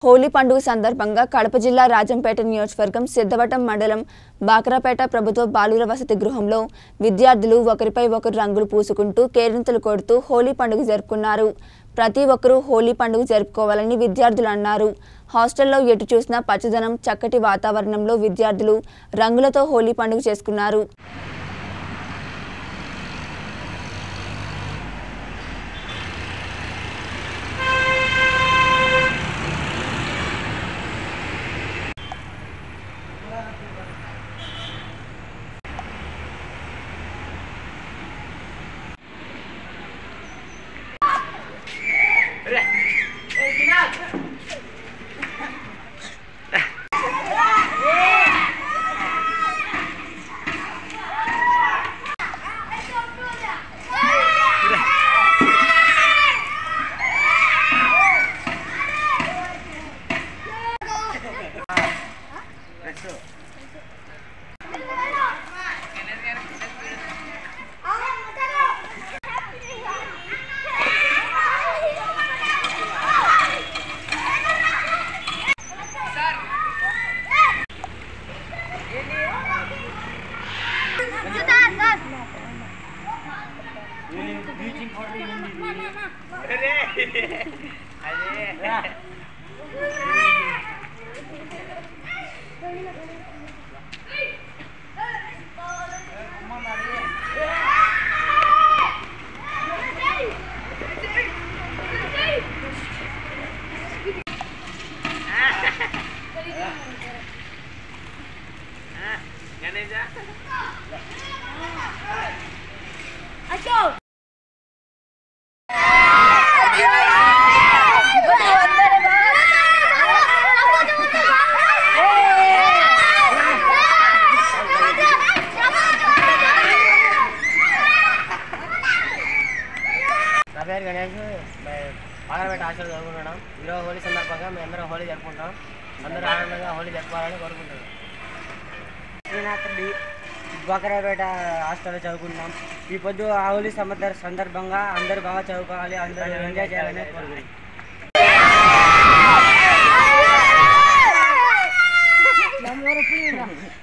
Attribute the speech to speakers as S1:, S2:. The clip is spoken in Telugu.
S1: హోలీ పండుగ సందర్భంగా కడప జిల్లా రాజంపేట నియోజకవర్గం సిద్ధవటం మండలం బాక్రాపేట ప్రభుత్వ బాలుర వసతి గృహంలో విద్యార్థులు ఒకరిపై ఒకరు రంగులు పూసుకుంటూ కేరింతలు కొడుతూ హోలీ పండుగ జరుపుకున్నారు. ప్రతి ఒక్కరూ హోలీ పండుగ జరుపుకోవాలని విద్యార్థులు అన్నారు. హాస్టల్లో ఎటు చూసినా పచ్చదనం, చక్కటి వాతావరణంలో విద్యార్థులు రంగులతో హోలీ పండుగ చేసుకున్నారు.
S2: బాక్రాపేట హాస్టల్ చదువుకుంటున్నాం. ఈరోజు హోలీ సందర్భంగా మేము అందరం హోలీ జరుపుకుంటాం. అందరూ ఆనందంగా హోలీ జరుపుకోవాలని కోరుకుంటున్నాం. బాక్రాపేట హాస్టల్లో చదువుకుంటున్నాం. ఈ పొద్దు ఆ హోలీ సందర్భంగా అందరూ బాగా చదువుకోవాలి, అందరూ ఎంజాయ్ చేయాలని కోరుకుంటున్నాం.